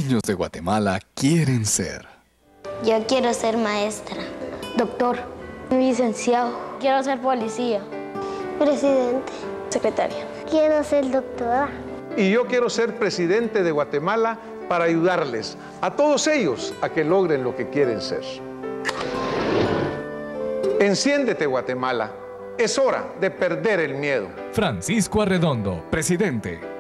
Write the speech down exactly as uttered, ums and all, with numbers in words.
niños de Guatemala quieren ser? Yo quiero ser maestra, doctor, licenciado. Quiero ser policía, presidente, secretaria. Quiero ser doctora. Y yo quiero ser presidente de Guatemala para ayudarles a todos ellos a que logren lo que quieren ser. Enciéndete, Guatemala. Es hora de perder el miedo. Francisco Arredondo, presidente.